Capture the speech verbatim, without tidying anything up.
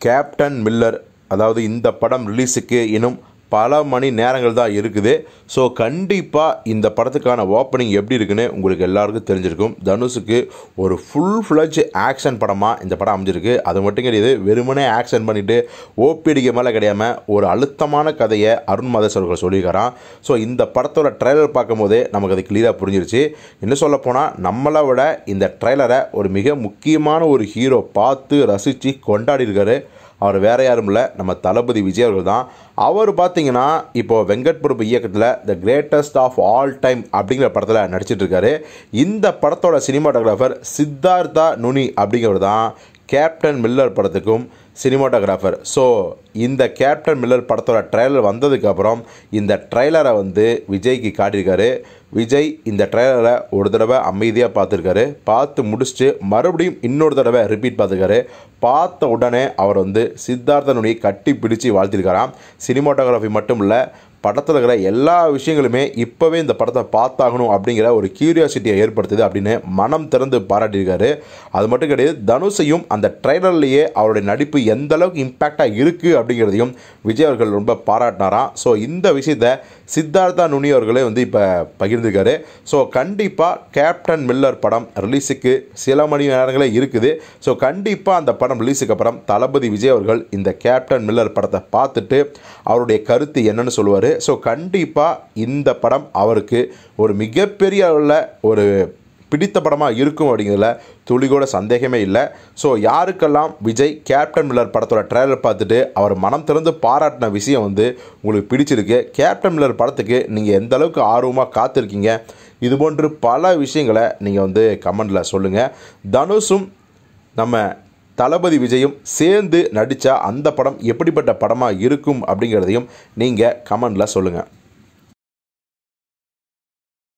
Captain Miller அதாவது இந்த படம் ரிலீஸுக்கு இன்னும் பல மணி நேரங்கள் தான் இருக்குது. ஸோ கண்டிப்பாக இந்த படத்துக்கான ஓப்பனிங் எப்படி இருக்குன்னு உங்களுக்கு எல்லாருக்கும் தெரிஞ்சிருக்கும். தனுஷுக்கு ஒரு ஃபுல் ஃப்ளட்ஜ் ஆக்ஷன் படமாக இந்த படம் அமைஞ்சிருக்கு. அது மட்டும் கிடையாது, வெறுமனே ஆக்ஷன் பண்ணிவிட்டு ஓபிடிக்கு மேலே கிடையாமல் ஒரு அழுத்தமான கதையை அருண் மாதேஷ் அவர்கள் சொல்லியிருக்காராம். ஸோ இந்த படத்தோட ட்ரெய்லர் பார்க்கும்போதே நமக்கு அது கிளியராக புரிஞ்சிருச்சு. இன்னும் சொல்லப்போனால் நம்மளை விட இந்த ட்ரெய்லரை ஒரு மிக முக்கியமான ஒரு ஹீரோ பார்த்து ரசித்து கொண்டாடி இருக்காரு. அவர் வேறு யாரும் இல்லை, நம்ம தளபதி விஜய் அவர்கள் தான். அவர் பார்த்தீங்கன்னா இப்போது வெங்கட் பிரபு இயக்கத்தில் the greatest of all time அப்படிங்கிற படத்தில் நடிச்சிட்டு இருக்காரு. இந்த படத்தோட சினிமாட்டோகிராஃபர் சித்தார்த்தா நுனி அப்படிங்கிறவர் தான் கேப்டன் மில்லர் படத்துக்கும் சினிமாட்டோகிராஃபர். ஸோ இந்த கேப்டன் மில்லர் படத்தோட ட்ரெய்லர் வந்ததுக்கப்புறம் இந்த ட்ரெய்லரை வந்து விஜய்க்கு காட்டியிருக்காரு. விஜய் இந்த ட்ரெய்லரை ஒரு தடவை அமைதியாக பார்த்துருக்காரு. பார்த்து முடிச்சுட்டு மறுபடியும் இன்னொரு தடவை ரிப்பீட் பார்த்துருக்காரு. பார்த்த உடனே அவர் வந்து சித்தார்த்த நுனியை கட்டி பிடிச்சி வாழ்த்திருக்காராம். சினிமாட்டோகிராஃபி மட்டும் இல்லை, படத்தில் இருக்கிற எல்லா விஷயங்களுமே இப்போவே இந்த படத்தை பார்த்தாகணும் அப்படிங்கிற ஒரு கியூரியாசிட்டியை ஏற்படுத்துது அப்படின்னு மனம் திறந்து பாராட்டியிருக்காரு. அது மட்டும் கிடையாது, தனுஷையும் அந்த ட்ரெய்லர்லேயே அவருடைய நடிப்பு எந்த அளவுக்கு இம்பேக்டாக இருக்குது அப்படிங்கிறதையும் விஜய் அவர்கள் ரொம்ப பாராட்டினாராம். ஸோ இந்த விஷயத்தை சித்தார்த்தா நுனி அவர்களே வந்து இப்போ பகிர்ந்துருக்காரு. ஸோ கண்டிப்பாக கேப்டன் மில்லர் படம் ரிலீஸுக்கு சில மணி நேரங்களே இருக்குது. ஸோ கண்டிப்பாக அந்த படம் ரிலீஸுக்கு அப்புறம் தளபதி விஜய் அவர்கள் இந்த கேப்டன் மில்லர் படத்தை பார்த்துட்டு அவருடைய கருத்து என்னன்னு சொல்லுவார். ஸோ கண்டிப்பாக இந்த படம் அவருக்கு ஒரு மிகப்பெரிய அளவில் ஒரு பிடித்த படமாக இருக்கும் அப்படிங்கிறதுல துளி கூட சந்தேகமே இல்லை. ஸோ யாருக்கெல்லாம் விஜய் கேப்டன் மில்லர் படத்தோட ட்ரெய்லர் பார்த்துட்டு அவர் மனம் திறந்து பாராட்டின விஷயம் வந்து உங்களுக்கு பிடிச்சிருக்கு, கேப்டன் மில்லர் படத்துக்கு நீங்கள் எந்த அளவுக்கு ஆர்வமாக காத்திருக்கீங்க, இது போன்று பல விஷயங்களை நீங்கள் வந்து கமெண்டில் சொல்லுங்கள். தனுஷும் நம்ம தளபதி விஜயும் சேர்ந்து நடித்தா அந்த படம் எப்படிப்பட்ட படமாக இருக்கும் அப்படிங்கிறதையும் நீங்கள் கமெண்டில் சொல்லுங்கள்.